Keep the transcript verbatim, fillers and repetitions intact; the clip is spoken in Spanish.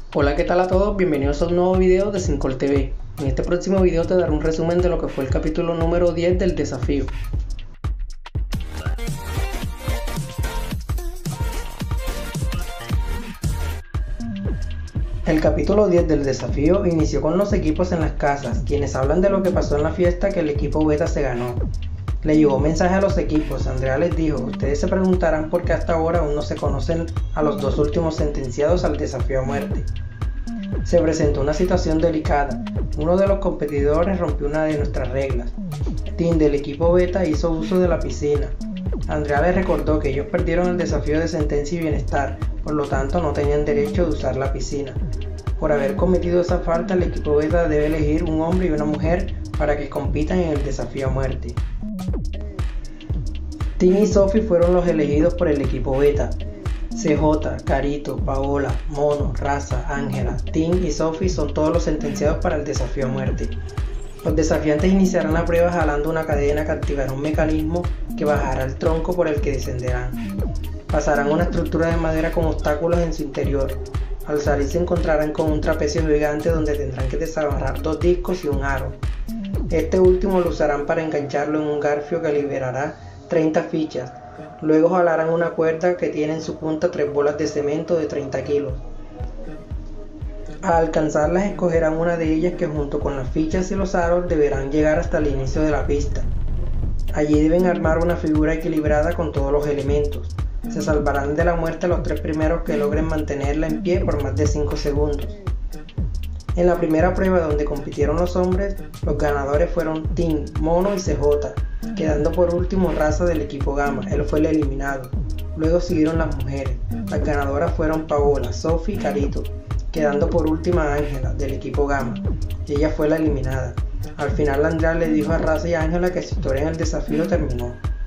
Hola, ¿qué tal a todos? Bienvenidos a un nuevo video de Sincol T V. En este próximo video te daré un resumen de lo que fue el capítulo número diez del desafío. El capítulo diez del desafío inició con los equipos en las casas, quienes hablan de lo que pasó en la fiesta que el equipo Beta se ganó. Le llegó mensaje a los equipos. Andrea les dijo: ustedes se preguntarán por qué hasta ahora aún no se conocen a los dos últimos sentenciados al desafío a muerte. Se presentó una situación delicada. Uno de los competidores rompió una de nuestras reglas. Tim del equipo Beta hizo uso de la piscina. Andrea les recordó que ellos perdieron el desafío de sentencia y bienestar, por lo tanto no tenían derecho de usar la piscina. Por haber cometido esa falta, el equipo Beta debe elegir un hombre y una mujer para que compitan en el desafío a muerte. Tim y Sophie fueron los elegidos por el equipo Beta. C J, Carito, Paola, Mono, Raza, Ángela, Tim y Sophie son todos los sentenciados para el desafío a muerte. Los desafiantes iniciarán la prueba jalando una cadena que activará un mecanismo que bajará el tronco por el que descenderán. Pasarán una estructura de madera con obstáculos en su interior. Al salir se encontrarán con un trapecio gigante donde tendrán que desamarrar dos discos y un aro. Este último lo usarán para engancharlo en un garfio que liberará treinta fichas. Luego jalarán una cuerda que tiene en su punta tres bolas de cemento de treinta kilos. Al alcanzarlas escogerán una de ellas que junto con las fichas y los aros deberán llegar hasta el inicio de la pista. Allí deben armar una figura equilibrada con todos los elementos. Se salvarán de la muerte los tres primeros que logren mantenerla en pie por más de cinco segundos. En la primera prueba, donde compitieron los hombres, los ganadores fueron Tim, Mono y C J, quedando por último Raza del equipo Gamma. Él fue el eliminado. Luego siguieron las mujeres. Las ganadoras fueron Paola, Sophie y Carito, quedando por última Ángela del equipo Gamma. Ella fue la eliminada. Al final Andrea le dijo a Raza y Ángela que su historia en el desafío terminó.